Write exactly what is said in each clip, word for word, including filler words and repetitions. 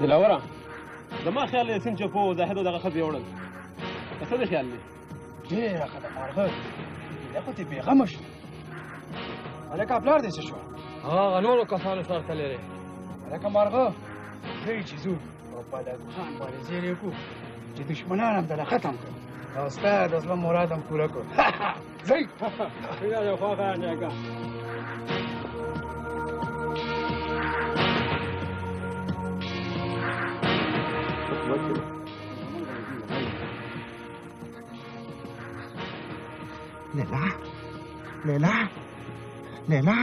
دلاوره زما خیال دی سیند چوکو زاهد او دغه ښځې یوړل د څه دې خیال دی؟ ډېره ښه ده مارغه هیله خو دې بېغمه شو. هلکه پلار دې څه شو؟ هغه نورو کسانو سره تللی دی. هلکه مارغه ښایي چې ځو او په ادم خان باندې زیر یې کړو چې دښمنان هم دله ختم کړو او ستا د زړه مراد هم پوره کړو. ځئ یا د خواږه جګه لیلا لیلا لیلا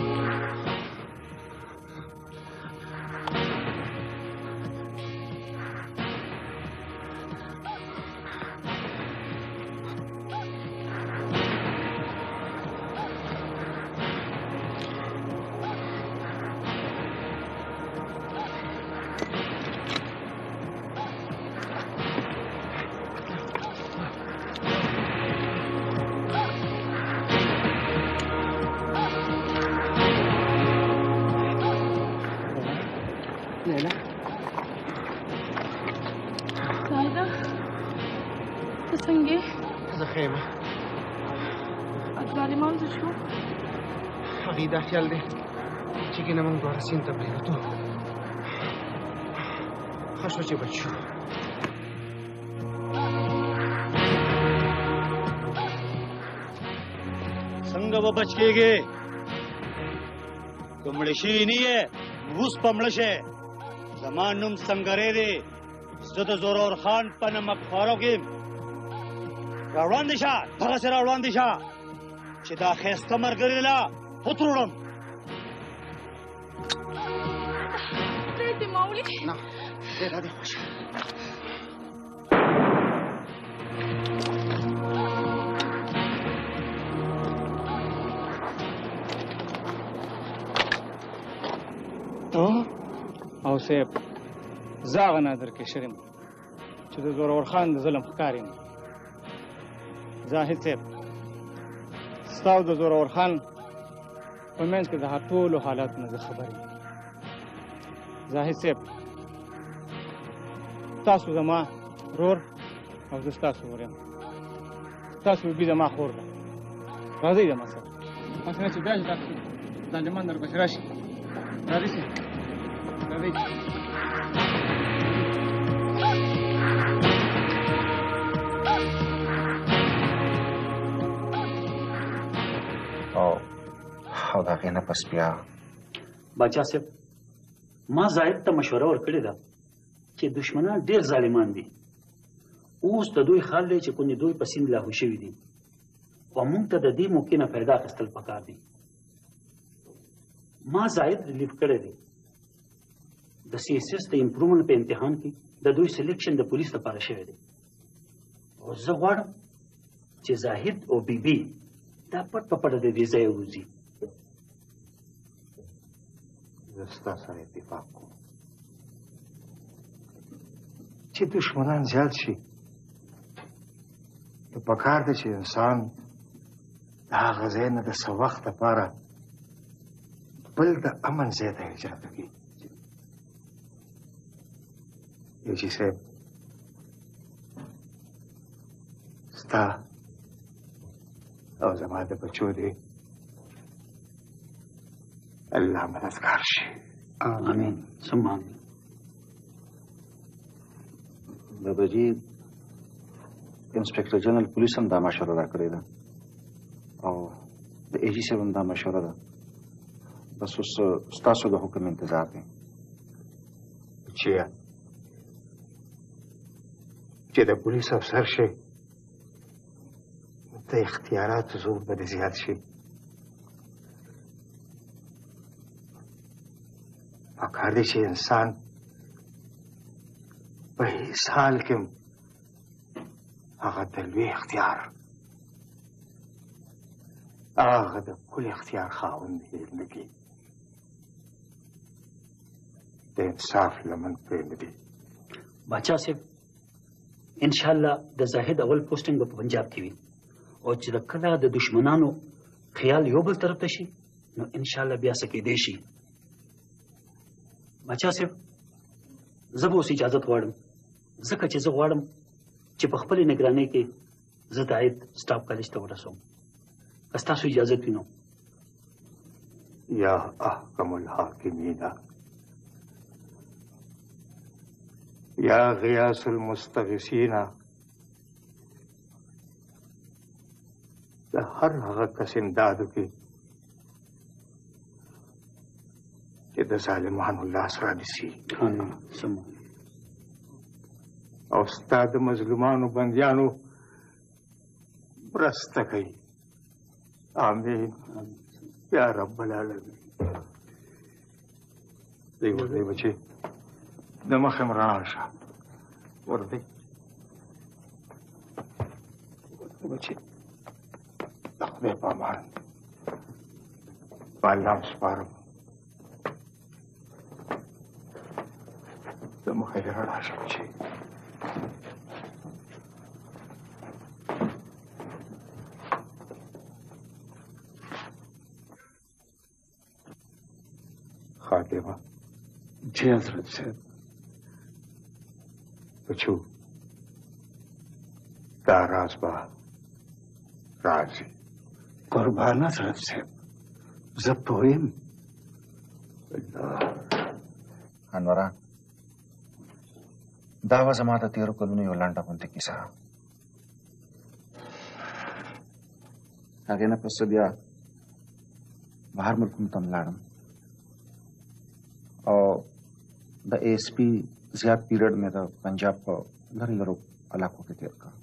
دا خیال دی چې کینه موږ دواړه سیند ته پرېوتو. ښه شو چې بچ شو. څنګه به بچ کېږې؟ که مړه شوي نه یې اوس به مړه شې. زما نوم سنګری دی. زه د زورور خان په نمک خوارو کې یم. راوړاندې شه دغسې راوړاندې شه چې دا ښایسته ملګري له وتروړم. پرېږدې مولي. نه دی دا دې خوښه. ته او صاحب زه هغه نادر کشر یم چې د زورور خان د ظلم ښکار یم. زاهد صاحب ستا او د زورور خان په منځ کې د هر ټولو حالاتو نه زه خبر یم. زاهد صاحب تاسو زما رور او زه ستاسو ورور یم. ستاسو بیبي زما خور ده. راځئ زما سره. هسې نه چې بیا چې تاسو ظالمان درپسې راشي. راځئ صاحب راځئ. او او د هغې نه پس بیا باچا صاحب ما زاهد ته مشوره ورکړې ده چې دشمنان ډېر ظالمان دي. اوس د دوی خال دی چې کونې دوی په سیند لاهو شوي دي او موږ ته د دې موقع نه فایده اخیستل پکار دي. ما زاهد ریلیف کړی دی. د سی ایس ایس د امپرومنټ په امتحان کې د دوی سلیکشن د پولیس لپاره شوی دی او زه غواړم چې زاهد او بیبي دا پټ په پټه د دې ځایه ووځي. زه ستا سره اتفاق کوم چې دښمنان زیات شي نو پکار دی چې انسان د هغه ځای نه د څه وخت لپاره بل د امن ځای ته هجرت وکړي. یوجي صاحب ستا او زما د بچو دی الله مددگار شي. آمین ثم آمین. داداجي انسپکټر جنرال پولیس هم دا مشوره راکړې ده او د ای جي صاحب هم دا مشوره ده. بس اوس ستاسو د حکم انتظار دی چې چې د پولیس افسر شي د اختیاراتو زور به دې زیات شي. پکار دی چې انسان په هیڅ حال کې هغه د لوی اختیار هغه د کل اختیار خاوند هېر نه کړي. د انصاف لمن پرېږدي. باچا صاحب انشاءالله د زاهد اول پوسټینګ به په پنجاب کې وي او چې د کله د دشمنانو خیال یو بل طرف ته شي نو انشاءالله بیا څه کېدی شي. باچا صاحب زه به اوس اجازت غواړم ځکه چې زه غواړم چې په خپلې نګرانۍ کې زه د عاید سټاف کالج ته ورسوم که ستاسو اجازت وي نو یا احکم الحاکمین یا غیاث المستغیثین د هر هغه کس امدادو کې چې د ظالمانو لاس رانیسي او ستا د مظلومانو بندیانو مرسته کوي آمین یا رب العالمین دی ورځي بچي د مخه راشه ورته بچي خدای په امان بالام سپارم د مخه راشه بچي خاتمه جی حضرت صاحب بچو دا راز با رازي قربان حضرت صاحب زه پوهیم انوره دا وه زما د تېرو کلونو یو لنډه غوندې کیسه هغې نه پس بیا بهر ملکونو ته م لاړم او د اے ایس پي زیات پیریډ مې د پنجاب په لرې لرو علاقو کې تېر کړ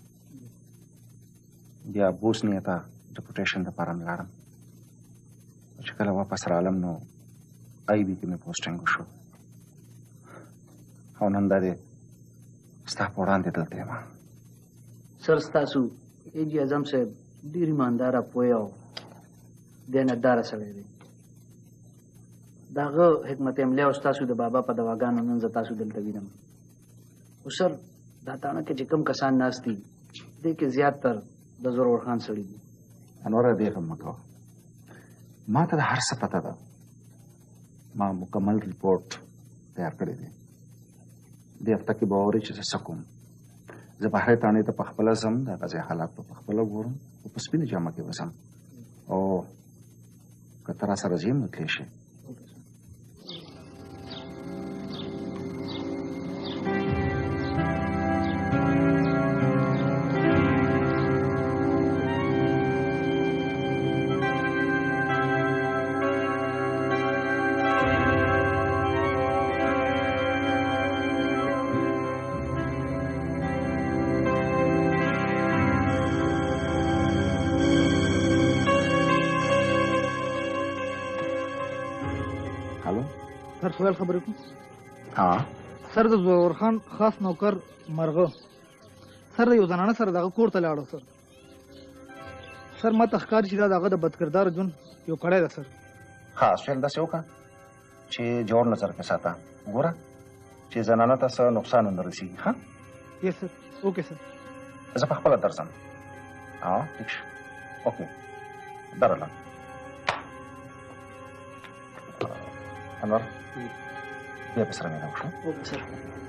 بیا بوسنیې ته ډیپوټیشن دپاره م لاړم چې کله واپس رالم نو آی بي کې مې پوسټینګ وشو او نن دا دی ستا په وړاندې دلته یم سر ستاسو ایجي اعظم صاحب ډېر ایمانداره پوه او دیانتداره سړی دی د هغه حکمت عملي او ستاسو د بابا په دواګانو نن زه تاسو دلته وینم خو سر دا تاڼه کې چې کوم کسان ناست دي دې کې زیاتتر د ضرور خان سړي دي انوره دې غم مه کوه ما ته د هر څه پته ده ما مکمل ریپورټ تیار کړی دی دې هفته کې به واورې چې زه څه کوم زه بهرې تاڼې ته په خپله ځم د هغه ځای حالات به په خپله ګورم خو په سپینه جامه کې به ځم او که ته راسره ځې نو تللی شې سر سوال خبرې کوم ها سر د ظهور خان خاص نوکر مرغه سر د یو زنانه سره دغه کور ته لاړو سر سر ما ته ښکاري چې دا د هغه د بدکردار ژوند یو کړی ده سر ها سویل داسې وکړه چې جوړ نظر کې ساته ګوره چې زنانه ته څه نقصان ونه رسېږي ښه یس سر اوکې سر زه په خپله درځم ها ټیک شو اوکې درله انور بیا په سره مې راوښه اوکې سر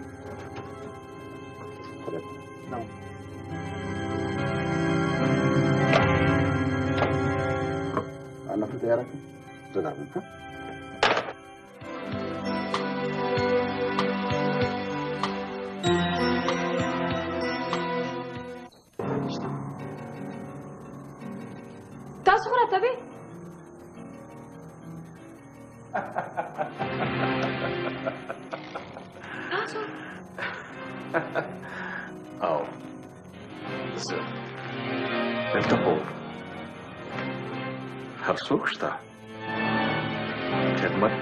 نفل تیاره کړه زه درځم ښه تاسو خو راته وې تاسو او زه دلته خو هر څوک شته خدمت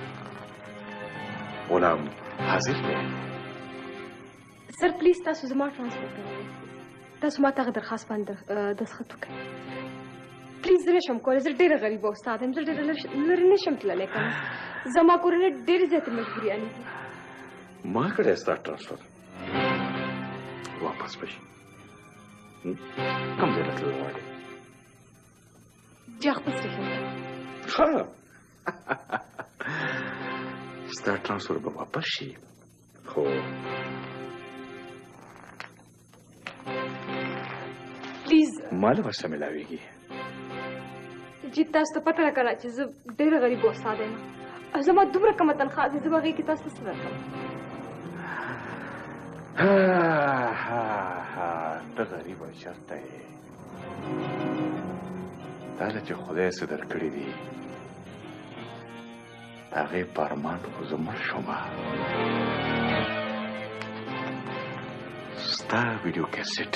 غلام حاضر دی سر پلیز تاسو زما ټرانسپورټ کوئ تاسو ما ته هغه درخواست باندې دستخط وکړئ پلیز زه نشم کولی زه ډېره غریبه استاد یم زه ډېره لرې نشم تللی که نه زما کورنۍ ډېرې زیاتې مجبوریانې دي ما کړی ستا ټرانسفر واپس به شي کوم ځای ته تلل غواړې جاغ په سټیشن ښه ستا ټرانسفر به واپس شي هو پلیز مال ورسره ملاویږي چې تاسو ته پته راکړه چې زه ډېره غریب استاد یم او زما دومره کمه تنخواه ده زه به هغې کې تاسو ته څه درکړم ها ها ها ته غریبه چېرته یې دا له چې خدای څه درکړي دي د هغې په ارمان خو زه مړ شومه ستا ویډیو کیسټ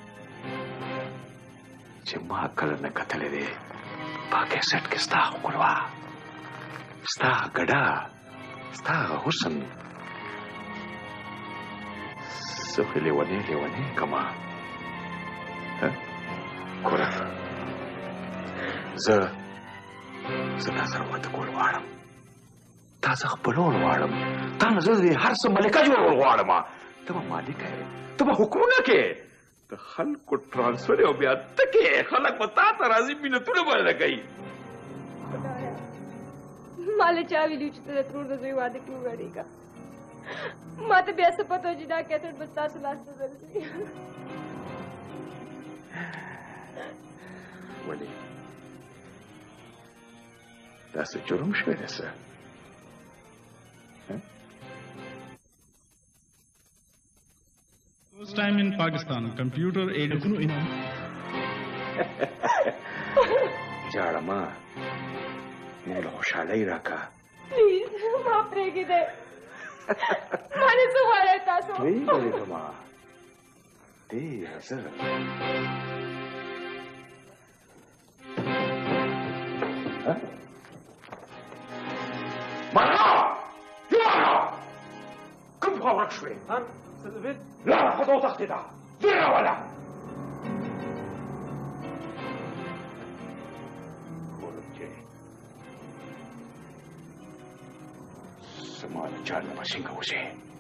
چې ما کله نه کتلی دی په کیسټ کې ستا ښکلا ستا ګډا ستا هغه حسن زه خو لیونی لیونی کما ګوره زه زه دا سره واده کول غواړم تا زه خپلول غواړم تا نه زه د هر څه ملکه جوړول غواړم ته به مالکه یې ته به حکمونه کې د خلکو ټرانسفر او بیا ته کې خلک به تا ته راځي مینتونه به نه کوي ما له چا ویلي چې ته د ترور د زوی واده کې وغواړېږه ما ته بیا څه پته و چې دا کیسټ به ستاسو لاس ته درځي ولې دا څه جرم شوی دی څه First time in Pakistan, computer aided. جاړه ما موږ له خوشحالۍ راکه پلیز ما پرېږدئ ما نه څه غواړئ تاسو ویې ولېږه ما ډېره زه مانا جوانا کوم خوا ورک شوې لاره ښځه وتښتېده ځې راوله زما له چا نه به څنګه وځې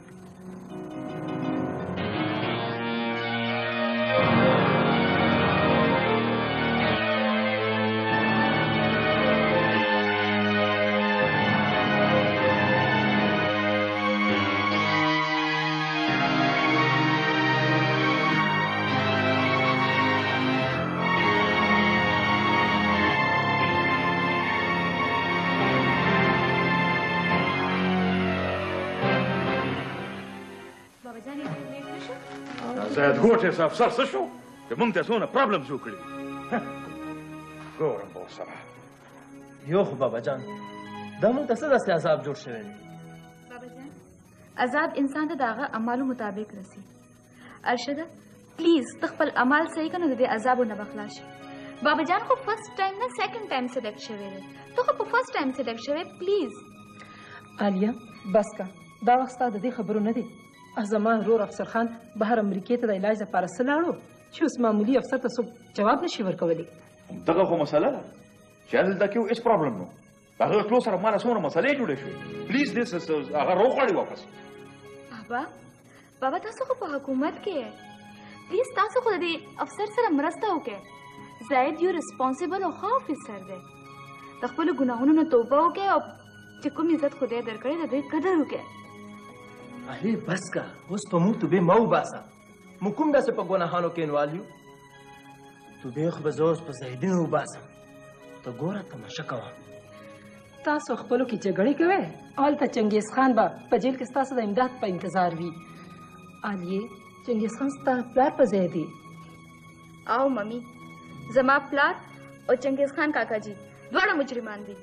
زید ګوټې صاحب سر څه شو چې موږ ته څونه پرابلم جوړ کړي ګورم به ورسره یو خو بابا جان دا موږ ته څه داسې عذاب جوړ شوی دی بابا جان عذاب انسان ته د هغه اعمالو مطابق رسي ارشده پلیز ته خپل اعمال صحیح کړه نو د دې عذابو نه به خلاص شي بابا جان خو فرست ټایم نه سیکنډ ټایم سلیکټ شوی دی ته خو په فرست ټایم سلیکټ شوی پلیز عالیه بس کا دا وخت ستا د دې خبرو نه دی زما ورور افسر خان بهر امریکې ته د علاج لپاره څه لاړو چې اوس معمولي افسر ته څوک جواب نشي ورکولی دغه خو مسله ده چې هلته کې هېڅ پرابلم نه هغه ټول سره ماله څومره مسلې جوړې شوې پلیز دې هغه راوغواړي واپس بابا بابا تاسو خو په حکومت کې یې پلیز تاسو خو د دې افسر سره مرسته وکړئ زاید یو ریسپانسیبل او ښه افیسر دی د خپلو ګناهونو نه توبه وکړئ او چې کوم عزت خدای درکړی د دوی قدر وکړئ علي بس کا اوس په موږ توبې مه وباسه موږ کوم داسې په ګناهانو کې انوال یو توبې خو به زه اوس په زاهدینو وباسم ته ګوره تماشه کوه تاسو خپلو کې جګړې کوئ هلته چنګیز خان به په جیل کې ستاسو د امداد په انتظار وي عالیه چنګیز خان ستا پلار په ځای دی او ممی زما پلار او چنګیز خان کاکا جی دواړه مجرمان دي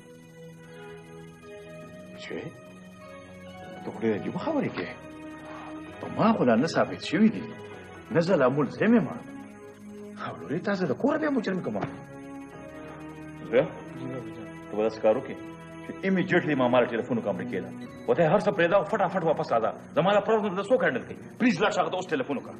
چې ته خو ډېره عجیبه خبرې کوې په ما خو لا نه ثابت شوي دي نه زه لامل زم یم او لورې تا زه د کوره بیا مجرم کوم زویه ته به داسې کار وکړې چې امیجیټلی ما ماله ټلیفون وکړه امریکې ته ورته هر څه پرېږده او فټافټ واپس راځه زما له پرابلم ته څوک هینډل کوي پلیز لاړ شه هغه ته اوس ټلیفون وکړه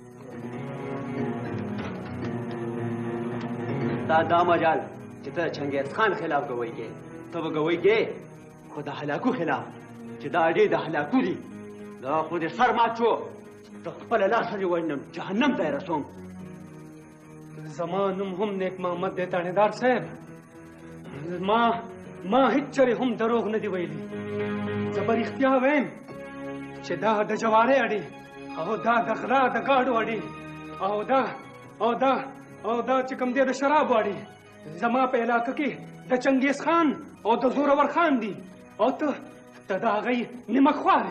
دا دا مجال چې ته چنګیز خان خلاف ګوی کې ته به ګوی کې خو د هلاکو خلاف چې دا ډېر د هلاکو دي دا خو دې سر مات شو د خپله لاسه دې وژنم جهنم ته یې رسوم زما نوم هم نیک محمد دی تانیدار صاحب ما ما هیڅ چرې هم دروغ نه دي ویلي زه به رښتیا وایم چې دا د جوارې اډې او دا د غلا د ګاډو اډې او دا او دا او دا چې کوم دی د شرابو اډې زما په علاقه کې د چنګیز خان او د زورور خان دي او ته ته د هغې نمک خوارې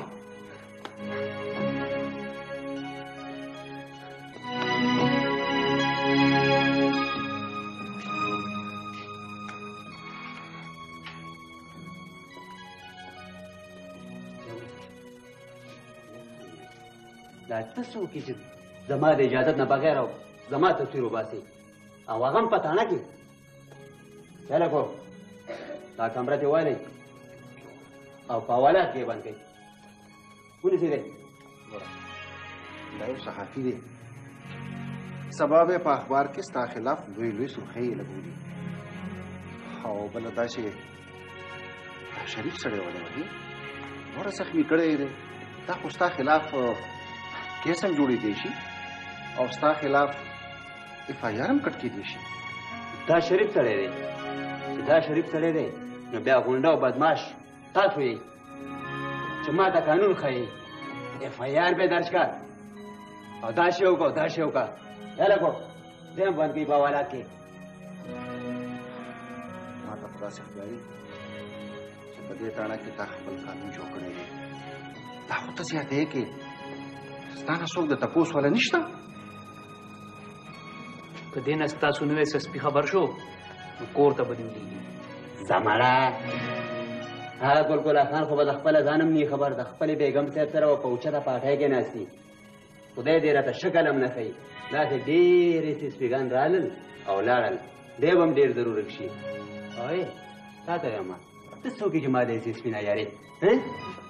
دا ته څوک یې چې زما د اجازت نه بغیر او زما تصویر وباسي او هغه هم په تاڼه کې چله کو دا کمره دې والئ او په حوالات کې یې بند کړئ ونیسئ دی دا یو صحافي دی سبا به په اخبار کې ستا خلاف لوی لوی سرخۍ یې لګولي او بله داسې دا شریف سړی ولی وهي دومره زخمي کړی دی دا خو ستا خلاف کیس هم جوړېدی شي او ستا خلاف اف آی آر هم کټ کېدی شي دا شریف سړی دی چې دا شریف سړی دی نو بیا غونډه او بدماش تاسو یې چې ما ته قانون ښیي اف آی آر به درج کړ او دا شی وکړو دا شی وکړه یاله کو دې هم بند کړي په حوالات کې ما ته په داسې ښکاري چې په دې تاڼه کې تا خپل قانون جوړ کړی دی دا خو ته زیاتې کې ستا نه څوک د تپوس والا نشته که دې نه ستاسو نوی سسپي خبر شو نو کور ته به دې ولیږي زمړه هغه ګلګله خان خو به د خپله ځان هم نه خبر د خپلې بیګم صاحب سره به په اوچته پاټۍ کې ناست دي خدای دې راته شکل هم نه ښیي داسې ډېرې سسپیګان رالل او لاړل دی به هم ډېر ضرورت شي اوی تا ته یم ته څوک یې چې ما دې سسپي نه یارې